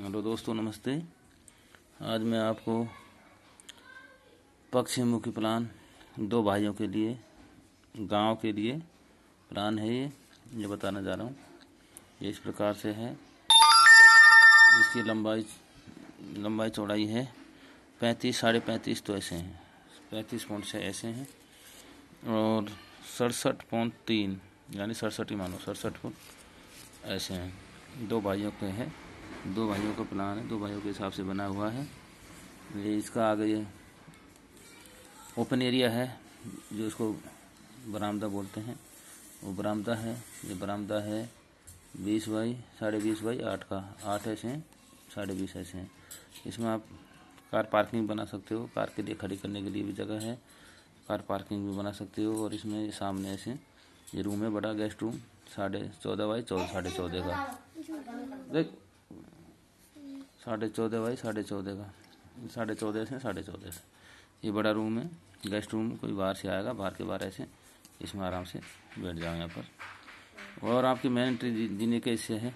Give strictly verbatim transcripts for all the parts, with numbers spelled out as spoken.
Hello दोस्तों, नमस्ते। आज मैं आपको पक्षीमुखी प्लान दो भाइयों के लिए, गांव के लिए प्लान है ये ये बताने जा रहा हूँ। ये इस प्रकार से है। इसकी लंबाई लंबाई चौड़ाई है पैंतीस साढ़े पैंतीस तो ऐसे हैं, पैंतीस पॉइंट से ऐसे हैं और सड़सठ पॉइंट तीन यानी सड़सठ ही मानो सड़सठ फुट ऐसे हैं। दो भाइयों के हैं, दो भाइयों का प्लान है, दो भाइयों के हिसाब से बना हुआ है। ये इसका आगे ये ओपन एरिया है जो इसको बरामदा बोलते हैं, वो बरामदा है। ये बरामदा है बीस बाई साढ़े बीस बाई आठ का, आठ ऐसे हैं, साढ़े बीस ऐसे हैं। इसमें आप कार पार्किंग बना सकते हो, कार के लिए खड़ी करने के लिए भी जगह है, कार पार्किंग भी बना सकते हो। और इसमें सामने ऐसे ये रूम है, बड़ा गेस्ट रूम, साढ़े चौदह बाई चौदह साढ़े चौदह का, देख साढ़े चौदह बाई साढ़े चौदह का, साढ़े चौदह से साढ़े चौदह से ये बड़ा रूम है, गेस्ट रूम। कोई बाहर से आएगा, बाहर के बाहर ऐसे इसमें आराम से बैठ जाओ यहाँ पर। और आपकी मेन एंट्री जीने के इससे है,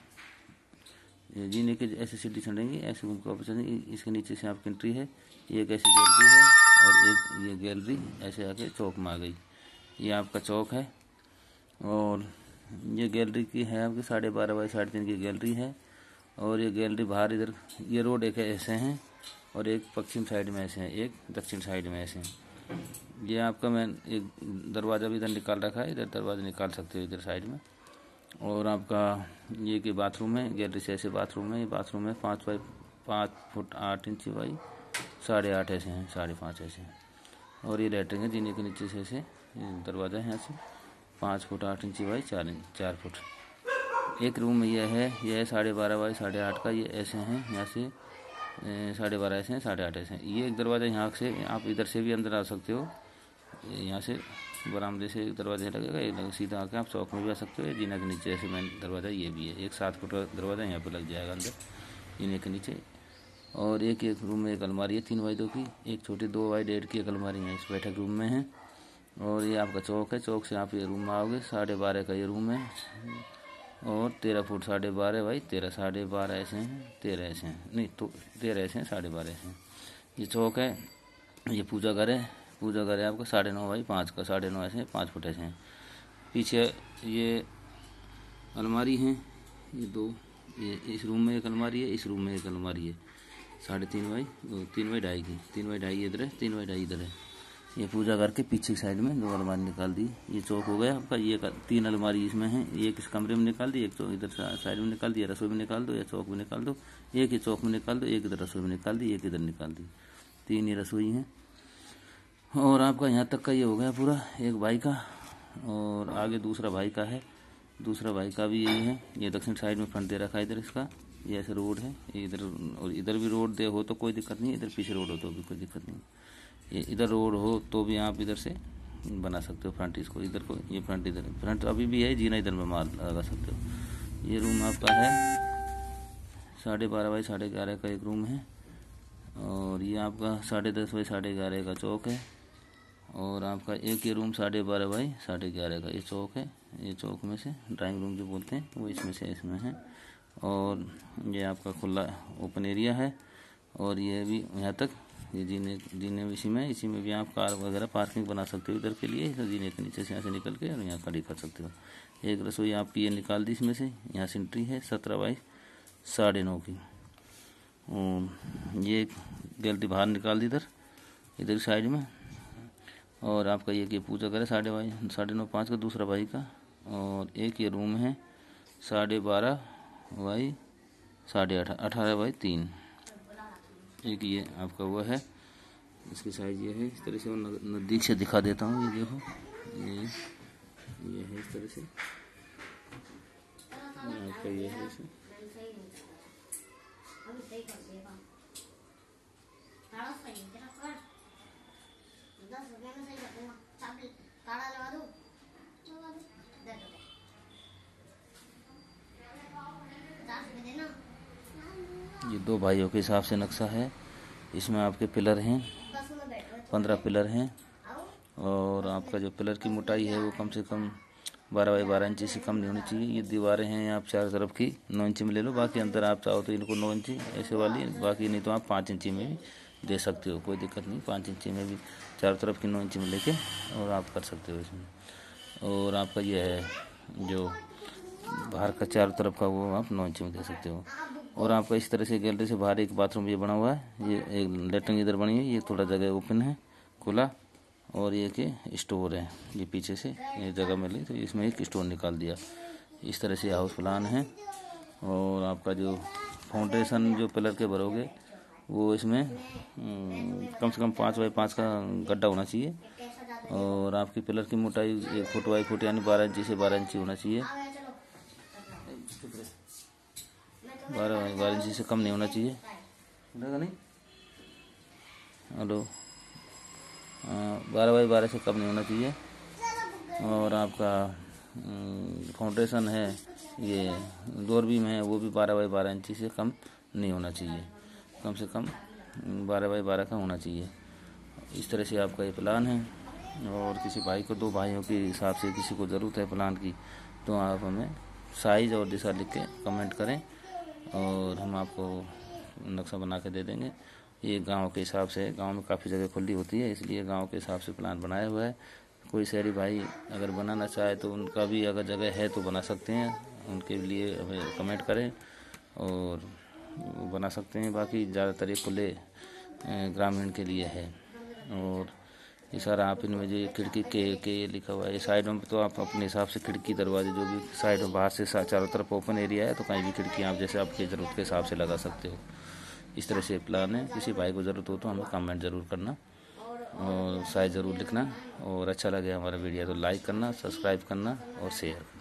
ये जीने के ऐसे सीढ़ी चढ़ेंगी, ऐसे घूम कर चढ़ेंगी। इसके नीचे से आपकी एंट्री है। ये एक ऐसी गैलरी है और एक ये गैलरी ऐसे आके चौक में आ गई। ये आपका चौक है और ये गैलरी की है आपकी साढ़े बारह बाई साढ़े तीन की गैलरी है। और ये गैलरी बाहर इधर ये रोड एक ऐसे हैं और एक पश्चिम साइड में ऐसे हैं, एक दक्षिण साइड में ऐसे हैं। ये आपका मैं एक दरवाज़ा भी इधर निकाल रखा है, इधर दरवाज़ा निकाल सकते हो इधर साइड में। और आपका ये कि बाथरूम है, गैलरी से ऐसे बाथरूम है। ये बाथरूम है पाँच बाई पाँच फुट आठ इंची बाई साढ़े आठ ऐसे हैं, साढ़े पाँच ऐसे हैं। और ये लेटरिन है, जीने के नीचे से ऐसे दरवाज़ा है, यहाँ से पाँच फुट आठ इंची बाई चार इंच चार फुट। एक रूम यह है, यह है साढ़े बारह बाई साढ़े आठ का, ये ऐसे हैं, यहाँ से साढ़े बारह ऐसे हैं, साढ़े आठ ऐसे हैं। ये एक दरवाज़ा यहाँ से आप इधर से भी अंदर आ सकते हो, यहाँ से बरामदे से एक दरवाज़ा लगेगा, एक सीधा आके आप चौक में भी आ सकते हो। जीने के नीचे ऐसे मेन दरवाज़ा ये भी है, एक सात फुट का दरवाज़ा यहाँ पर लग जाएगा अंदर जीने के नीचे। और एक एक रूम में एक अलमारी है तीन बाई दो की, एक छोटी दो बाई डेढ़ की एक अलमारी है इस बैठक रूम में है। और ये आपका चौक है, चौक से आप ये रूम में आओगे, साढ़े बारह का ये रूम है और तेरह फुट साढ़े बारह बाई तेरह, साढ़े बारह ऐसे हैं, तेरह ऐसे हैं, नहीं तो तेरह ऐसे हैं, साढ़े बारह ऐसे हैं। ये चौक है, ये पूजा घर है, पूजा घर है आपका साढ़े नौ बाई पाँच का, साढ़े नौ ऐसे हैं, पाँच फुट ऐसे हैं। पीछे ये अलमारी हैं, ये दो, ये इस रूम में एक अलमारी है, इस रूम में एक अलमारी है, साढ़े तीन बाई तीन बाई ढाई की, तीन बाई ढाई इधर है, तीन बाई ढाई इधर है। ये पूजा घर के पीछे की साइड में दो अलमारी निकाल दी। ये चौक हो गया आपका। ये तीन अलमारी इसमें है, एक इस कमरे में निकाल दी, एक चौक इधर साइड में निकाल दी, रसोई में निकाल दो, या चौक में निकाल दो, एक ही चौक में निकाल दो, एक इधर रसोई में निकाल दी, एक इधर निकाल दी। तीन ही रसोई हैं। और आपका यहाँ तक का ये हो गया पूरा एक भाई का। और आगे दूसरा भाई का है, दूसरा भाई का भी यही है। ये दक्षिण साइड में फ्रंट दे रखा है इधर इसका, ये ऐसे रोड है इधर, और इधर भी रोड दे हो तो कोई दिक्कत नहीं, इधर पीछे रोड हो तो भी कोई दिक्कत नहीं। ये इधर रोड हो तो भी आप इधर से बना सकते हो फ्रंट इसको, इधर को ये फ्रंट इधर फ्रंट अभी भी है, जीना इधर में मार लगा सकते हो। ये रूम आपका है साढ़े बारह बाई साढ़े ग्यारह का एक रूम है। और ये आपका साढ़े दस बाई साढ़े ग्यारह का चौक है। और आपका एक ये रूम साढ़े बारह बाई साढ़े ग्यारह का ये चौक है। ये चौक में से ड्राइंग रूम जो बोलते हैं वो इसमें से इसमें है। और ये आपका खुला ओपन एरिया है। और ये भी यहाँ तक ये जीने जीने इसी में इसी में भी आप कार वगैरह पार्किंग बना सकते हो इधर के लिए, जीने के नीचे से यहाँ से निकल के और यहाँ खड़ी कर सकते हो। एक रसोई आपकी ये निकाल दी इसमें से, यहाँ से एंट्री है सत्रह बाई साढ़े नौ की। और ये गैलरी बाहर निकाल दी इधर इधर साइड में। और आपका ये कि पूजा करे साढ़े बाई साढ़े नौ पाँच का दूसरा भाई का। और एक ये रूम है साढ़े बारह बाई साढ़े अठारह अठारह बाई तीन। एक ये आपका वो है, इसकी साइज ये है, इस तरह से नज़दीक से दिखा देता हूँ। ये देखो, ये ये है इस तरह से, आपका ये है ऐसे। ये दो भाइयों के हिसाब से नक्शा है। इसमें आपके पिलर हैं, पंद्रह पिलर हैं। और आपका जो पिलर की मोटाई है वो कम से कम बारह बाई बारह इंची से कम नहीं होनी चाहिए। ये दीवारें हैं आप चारों तरफ की नौ इंची में ले लो, बाकी अंदर आप चाहो तो इनको नौ इंची ऐसे वाली, बाकी नहीं तो आप पाँच इंची में भी दे सकते हो, कोई दिक्कत नहीं। पाँच इंची में भी चारों तरफ की नौ इंची में लेके और आप कर सकते हो इसमें। और आपका ये है जो बाहर का चारों तरफ का वो आप नौ इंची में दे सकते हो। और आपका इस तरह से गैलरी से बाहर एक बाथरूम ये बना हुआ है, ये एक लेटरिन इधर बनी है, ये थोड़ा जगह ओपन है खुला, और ये कि स्टोर है, ये पीछे से ये जगह मिली तो इसमें एक स्टोर निकाल दिया। इस तरह से हाउस प्लान है। और आपका जो फाउंडेशन जो पिलर के भरोगे वो इसमें कम से कम पाँच बाई पाँच का गड्ढा होना चाहिए। और आपकी पिलर की मोटाई एक फुट बाई फुट यानी बारह इंची से बारह इंची होना चाहिए, बारह बारह इंची से कम नहीं होना चाहिए। नहीं हेलो बारह बाई बारह से कम नहीं होना चाहिए। और आपका फाउंडेशन है ये डोर बीम है वो भी बारह बाई बारह इंची से कम नहीं होना चाहिए, कम से कम बारह बाई बारह का होना चाहिए। इस तरह से आपका ये प्लान है। और किसी भाई को, दो भाइयों के हिसाब से किसी को ज़रूरत है प्लान की, तो आप हमें साइज़ और दिशा लिख के कमेंट करें और हम आपको नक्शा बना के दे देंगे। ये गांव के हिसाब से, गांव में काफ़ी जगह खुली होती है इसलिए गांव के हिसाब से प्लान बनाया हुआ है। कोई शहरी भाई अगर बनाना चाहे तो उनका भी अगर जगह है तो बना सकते हैं, उनके लिए हमें कमेंट करें और वो बना सकते हैं। बाकी ज़्यादातर ये खुले ग्रामीण के लिए है। और ये सारा आप इनमें जो ये खिड़की के के लिखा हुआ है ये साइडों में, तो आप अपने हिसाब से खिड़की दरवाजे जो भी साइड में बाहर से चारों तरफ ओपन एरिया है तो कहीं भी खिड़की आप जैसे आपकी ज़रूरत के हिसाब से लगा सकते हो। इस तरह से प्लान है। किसी भाई को ज़रूरत हो तो हमें कमेंट ज़रूर करना और साइज़ ज़रूर लिखना। और अच्छा लगे हमारा वीडियो तो लाइक करना, सब्सक्राइब करना और शेयर।